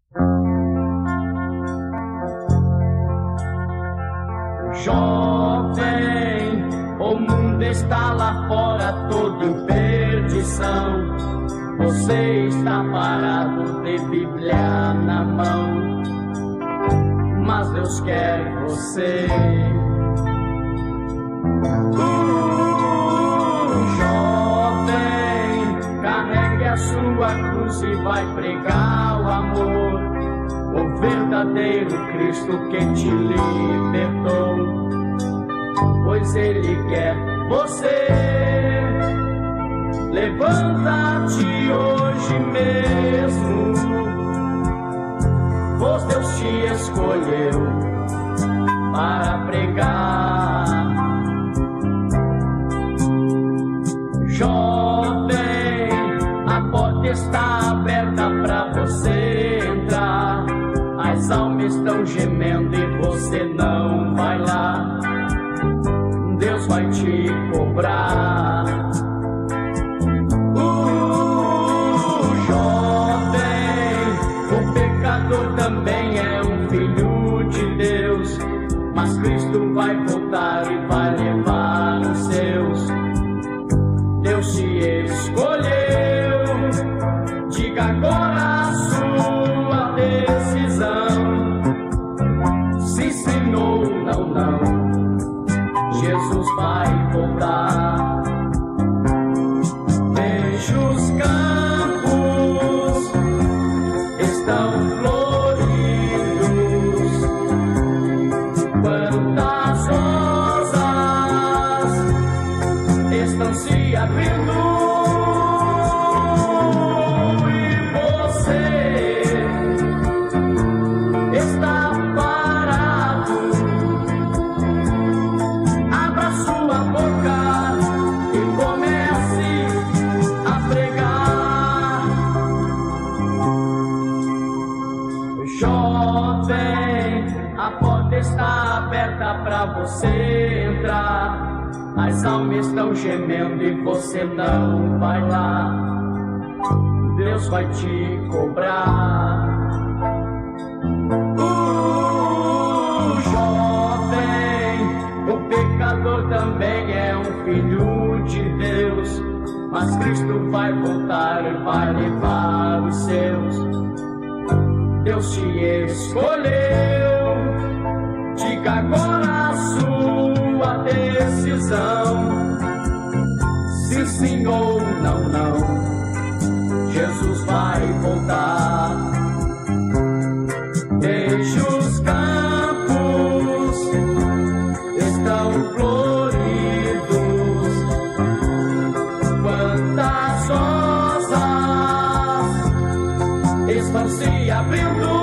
Jovem, o mundo está lá fora todo em perdição. Você está parado de Bíblia na mão, mas Deus quer você. Jovem, carregue a sua cruz e vai pregar o amor, o verdadeiro Cristo que te libertou, pois Ele quer você. Levanta-te hoje mesmo, pois Deus te escolheu para pregar. Jovem, a porta está aberta para você entrar. As almas estão gemendo e você não vai lá. Deus vai te cobrar. Jovem, o pecador também é um filho de Deus, mas Cristo vai voltar e vai levar os seus. Deus te escolheu, diga agora a sua decisão. Sim, sim ou não, não, Jesus vai voltar. Veja os campos, estão floridos, quantas rosas estão se abrindo. Está aberta para você entrar. As almas estão gemendo e você não vai lá. Deus vai te cobrar. Jovem, o pecador também é um filho de Deus, mas Cristo vai voltar e vai levar os seus. Deus te escolheu, diga agora a sua decisão. Sim, sim ou não, não, Jesus vai voltar. Veja os campos, estão floridos, quantas rosas estão se abrindo.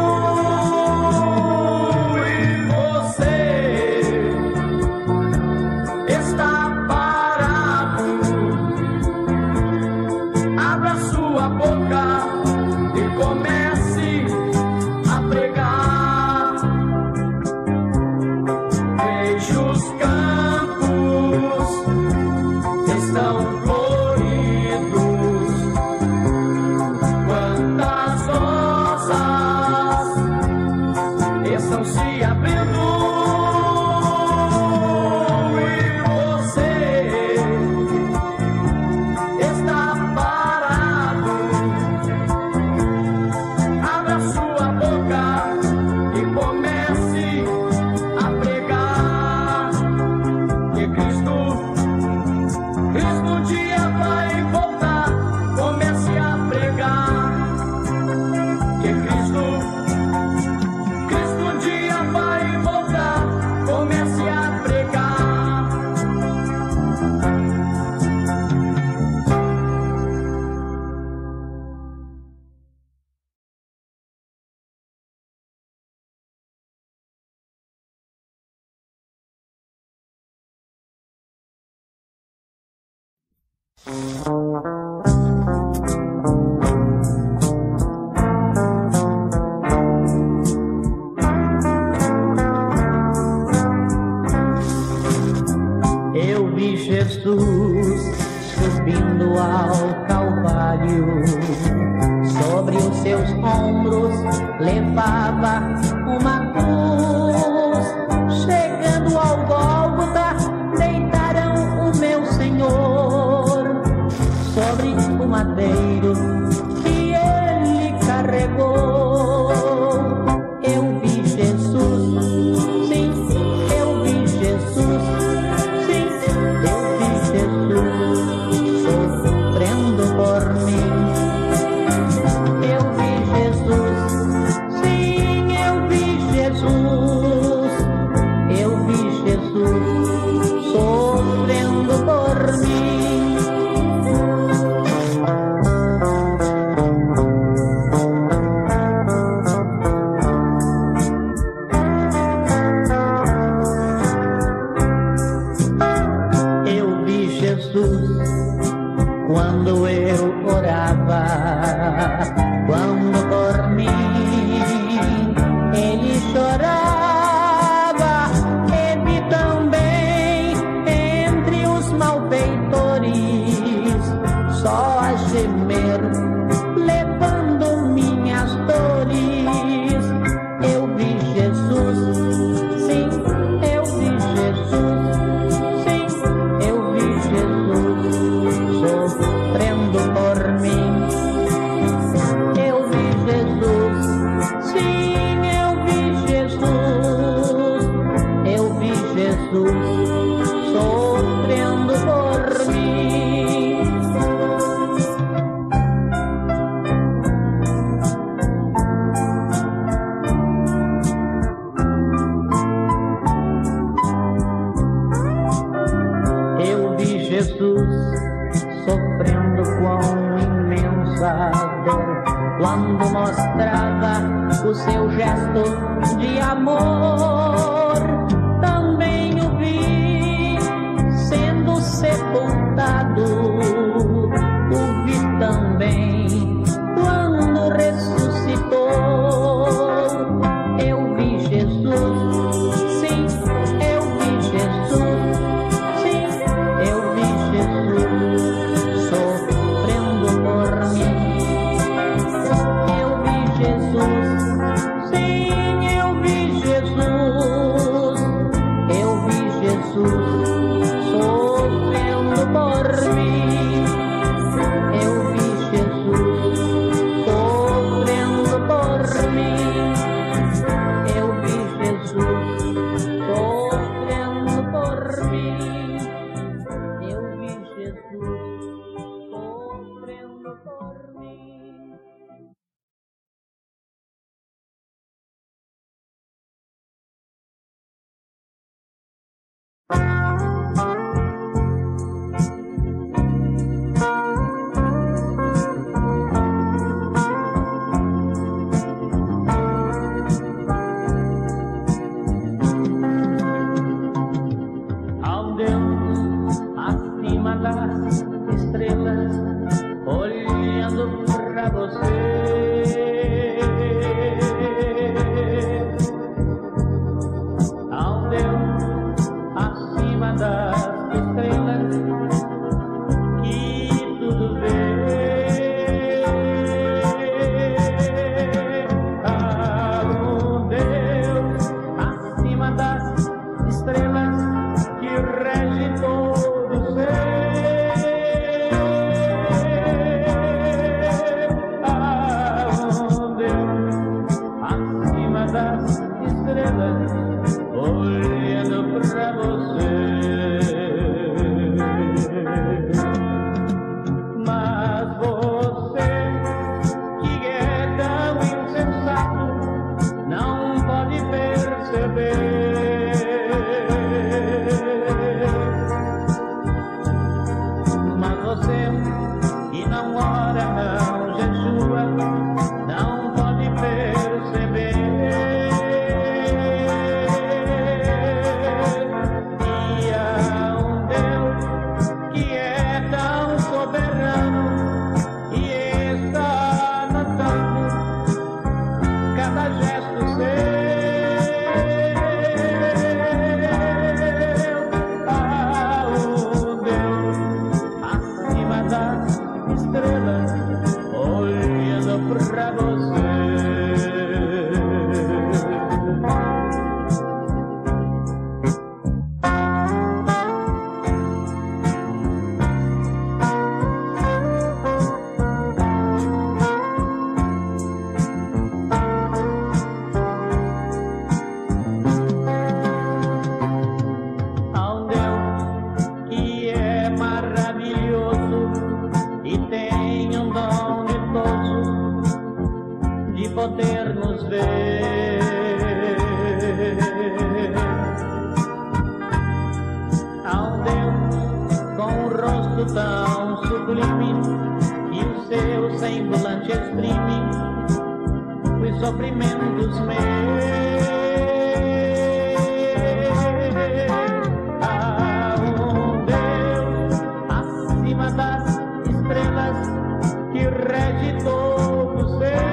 Eu vi Jesus subindo ao Calvário, sobre os seus seus ombros levava uma cruz. Chegando ao Gólgota, deitaram o meu Senhor sobre o madeiro que ele carregou. Eu vi Jesus, sim, eu vi Jesus, sim, eu vi Jesus sofrendo por mim. Eu vi Jesus, sim, eu vi Jesus, eu vi Jesus sofrendo por mim. Quando eu orava, quando por mim ele chorava, e vi também entre os malfeitores só a gemer, levando minhas dores. Eu vi Jesus, sim, eu vi Jesus, sim, eu vi Jesus sofrendo por mim. Eu vi Jesus, sim, eu vi Jesus, eu vi Jesus sofrendo por mim. Eu vi Jesus sofrendo com imensa dor, quando mostrava o seu gesto de amor. Também o vi sendo sepultado, o vi também quando ressuscitou. Eu vi Jesus, sim, eu vi Jesus, sim, eu vi Jesus sofrendo por mim. Eu vi Jesus, sim, eu vi Jesus, eu vi Jesus sofrendo por mim. Eu vi Jesus sofrendo por mim. Eu vi Jesus sofrendo por mim. Eu vi Jesus sofrendo por mim. Ao Deus acima das estrelas, olhando pra você. Ao Deus acima das estrelas, que tudo vê. Ao Deus acima das estrelas, que rege todo o ser. Ao Deus acima das estrelas, olhando pra você. Mas você, que é tão insensato, não pode perceber. Mas você, que não ora, não jejua, não pode perceber. E há um Deus que é tão soberano e está notando cada gesto seu. Há um Deus acima das estrelas, olhando pra você. Poder nos ver ao Deus com um rosto tão sublime e o seu semblante exprime os sofrimentos meus. A um Deus acima das estrelas que rege todo o ser.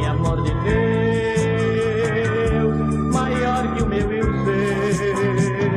Deus, maior que o meu e o seu.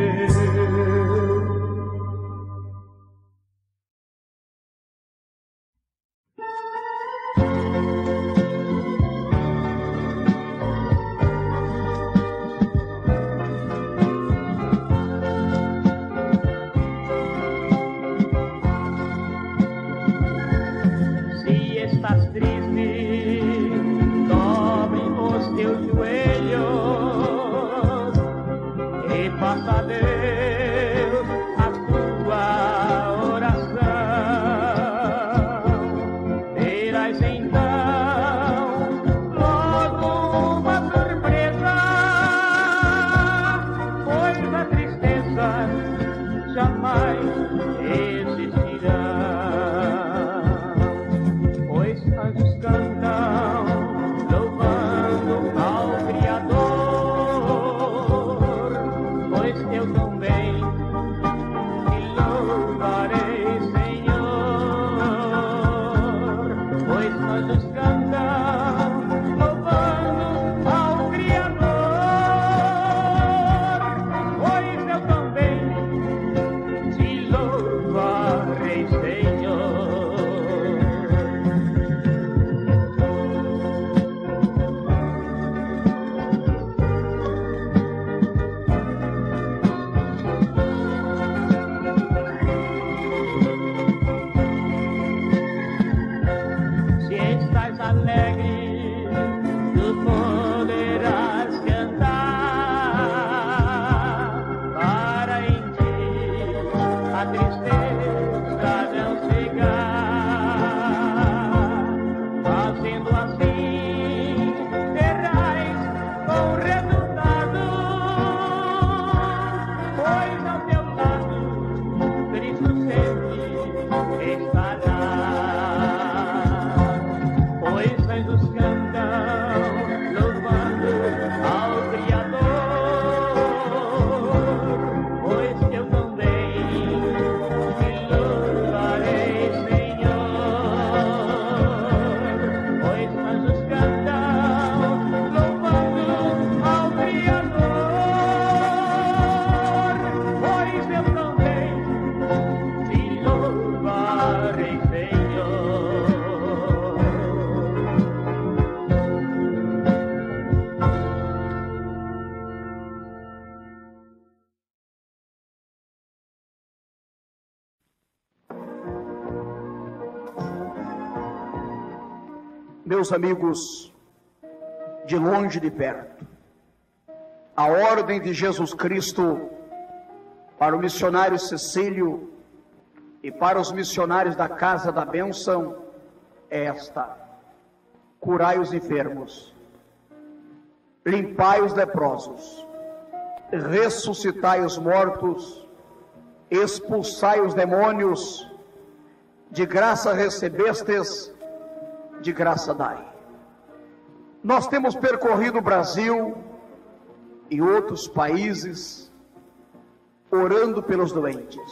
Meus amigos, de longe e de perto, a ordem de Jesus Cristo para o missionário Cecílio e para os missionários da Casa da Bênção é esta: curai os enfermos, limpai os leprosos, ressuscitai os mortos, expulsai os demônios, de graça recebestes, de graça dai. Nós temos percorrido o Brasil e outros países orando pelos doentes.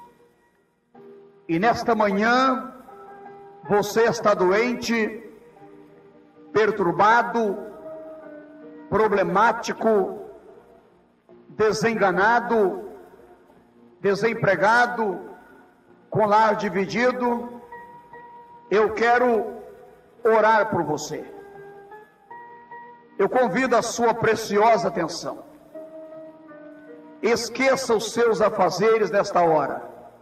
E nesta manhã você está doente, perturbado, problemático, desenganado, desempregado, com lar dividido. Eu quero orar por você. Eu convido a sua preciosa atenção. Esqueça os seus afazeres nesta hora.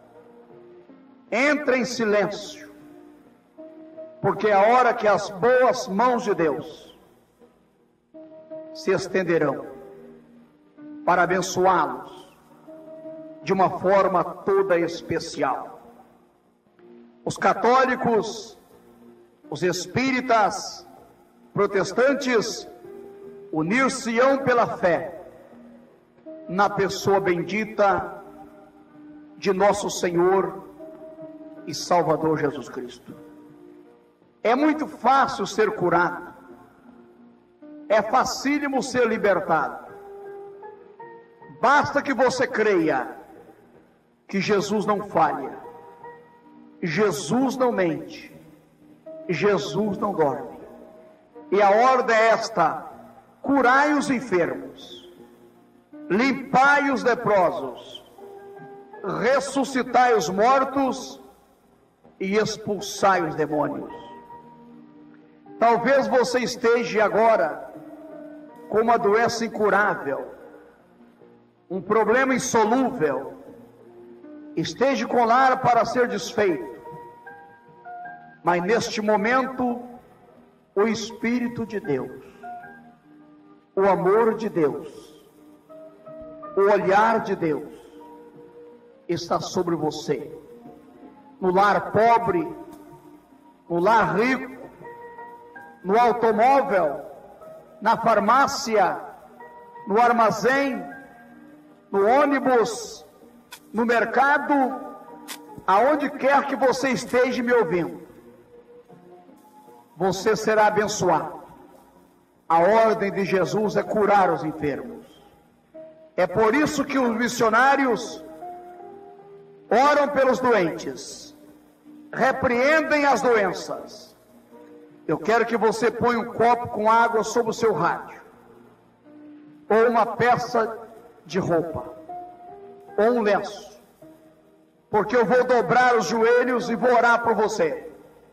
Entre em silêncio, porque é a hora que as boas mãos de Deus se estenderão para abençoá-los de uma forma toda especial. Os católicos, os espíritas, protestantes, unir-se-ão pela fé na pessoa bendita de nosso Senhor e Salvador Jesus Cristo. É muito fácil ser curado, é facílimo ser libertado. Basta que você creia que Jesus não falha, Jesus não mente, Jesus não dorme. E a ordem é esta: curai os enfermos, limpai os leprosos, ressuscitai os mortos e expulsai os demônios. Talvez você esteja agora com uma doença incurável, um problema insolúvel, esteja com lar para ser desfeito, mas neste momento o Espírito de Deus, o amor de Deus, o olhar de Deus está sobre você. No lar pobre, no lar rico, no automóvel, na farmácia, no armazém, no ônibus, no mercado, aonde quer que você esteja me ouvindo, você será abençoado. A ordem de Jesus é curar os enfermos. É por isso que os missionários oram pelos doentes, repreendem as doenças. Eu quero que você ponha um copo com água sobre o seu rádio, ou uma peça de roupa, ou um lenço, porque eu vou dobrar os joelhos e vou orar por você.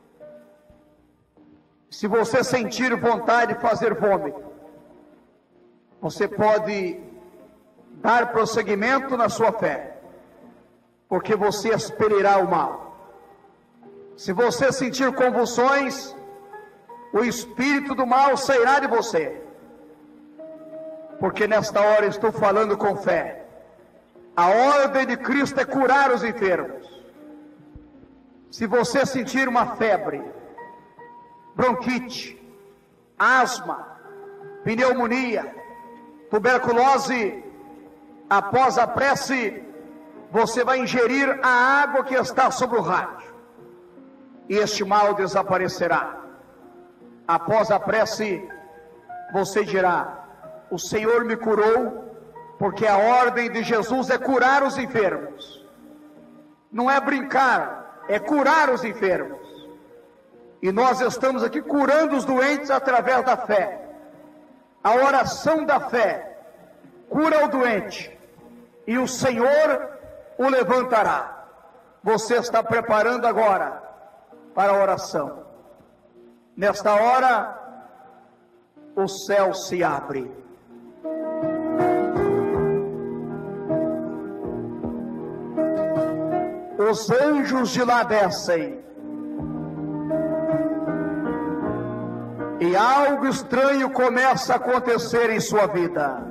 Se você sentir vontade de fazer vômito, você pode dar prosseguimento na sua fé, porque você expelirá o mal. Se você sentir convulsões, o espírito do mal sairá de você, porque nesta hora estou falando com fé. A ordem de Cristo é curar os enfermos. Se você sentir uma febre, bronquite, asma, pneumonia, tuberculose, após a prece, você vai ingerir a água que está sobre o rádio, e este mal desaparecerá. Após a prece, você dirá: o Senhor me curou, porque a ordem de Jesus é curar os enfermos. Não é brincar, é curar os enfermos. E nós estamos aqui curando os doentes através da fé. A oração da fé cura o doente, e o Senhor o levantará. Você está preparando agora para a oração. Nesta hora, o céu se abre. Os anjos de lá descem. e algo estranho começa a acontecer em sua vida.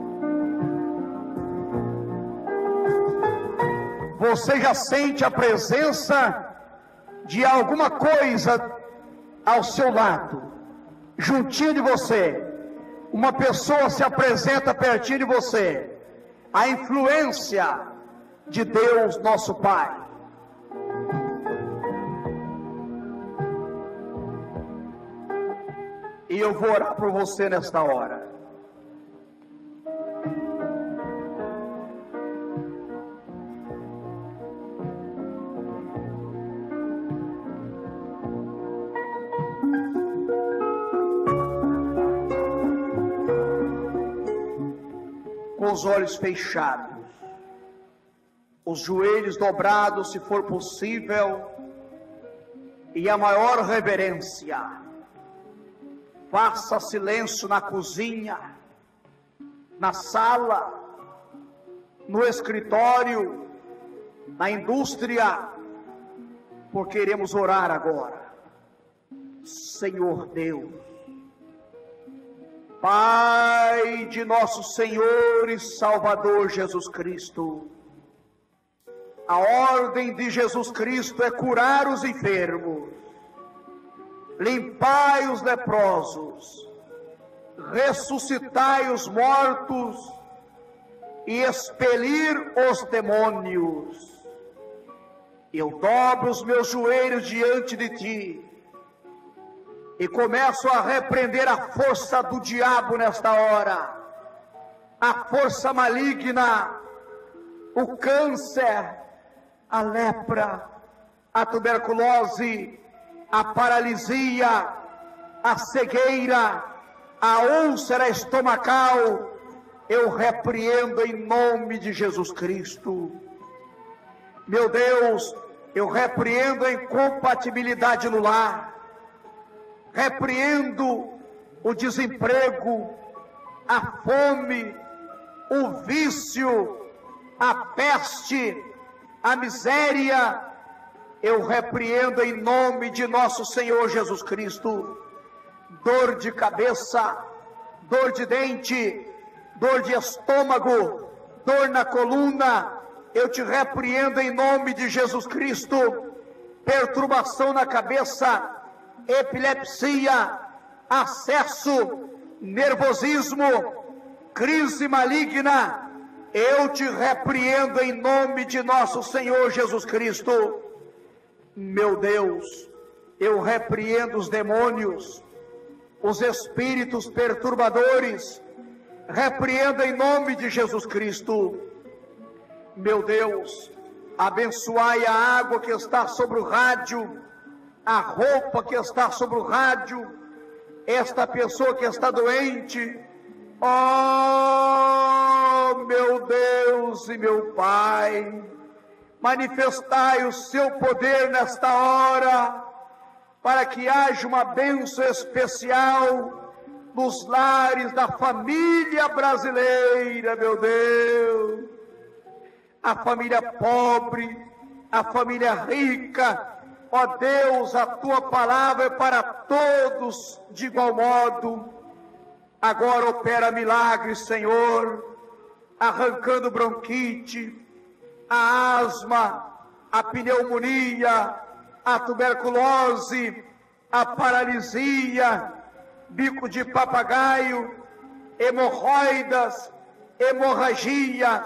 Você já sente a presença de alguma coisa ao seu lado, juntinho de você. Uma pessoa se apresenta pertinho de você. A influência de Deus, nosso Pai. E eu vou orar por você nesta hora. Com os olhos fechados, os joelhos dobrados, se for possível, e a maior reverência. Faça silêncio na cozinha, na sala, no escritório, na indústria, porque iremos orar agora. Senhor Deus, Pai de nosso Senhor e Salvador Jesus Cristo, a ordem de Jesus Cristo é curar os enfermos, limpai os leprosos, ressuscitai os mortos e expelir os demônios. Eu dobro os meus joelhos diante de Ti e começo a repreender a força do diabo nesta hora, a força maligna, o câncer, a lepra, a tuberculose, a paralisia, a cegueira, a úlcera estomacal. Eu repreendo em nome de Jesus Cristo. Meu Deus, eu repreendo a incompatibilidade no lar, repreendo o desemprego, a fome, o vício, a peste, a miséria. Eu repreendo em nome de nosso Senhor Jesus Cristo. Dor de cabeça, dor de dente, dor de estômago, dor na coluna, eu te repreendo em nome de Jesus Cristo. Perturbação na cabeça, epilepsia, acesso, nervosismo, crise maligna, eu te repreendo em nome de nosso Senhor Jesus Cristo. Meu Deus, eu repreendo os demônios, os espíritos perturbadores, repreendo em nome de Jesus Cristo. Meu Deus, abençoai a água que está sobre o rádio, a roupa que está sobre o rádio, esta pessoa que está doente. Oh, meu Deus e meu Pai, manifestai o seu poder nesta hora, para que haja uma bênção especial nos lares da família brasileira, meu Deus. A família pobre, a família rica, ó Deus, a tua palavra é para todos de igual modo. Agora opera milagres, Senhor, arrancando bronquite, a asma, a pneumonia, a tuberculose, a paralisia, bico de papagaio, hemorroidas, hemorragia.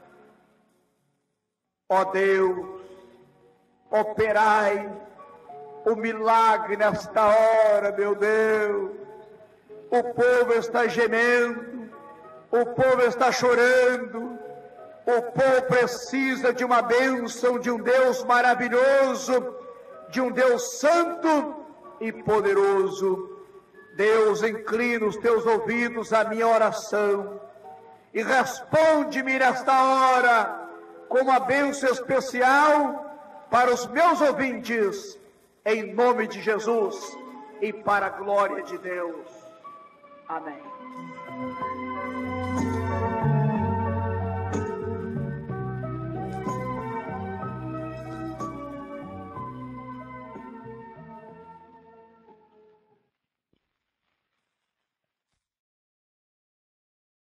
Ó Deus, operai o milagre nesta hora, meu Deus. O povo está gemendo, o povo está chorando, o povo precisa de uma bênção, de um Deus maravilhoso, de um Deus santo e poderoso. Deus, inclina os teus ouvidos à minha oração e responde-me nesta hora com uma bênção especial para os meus ouvintes, em nome de Jesus e para a glória de Deus. Amém.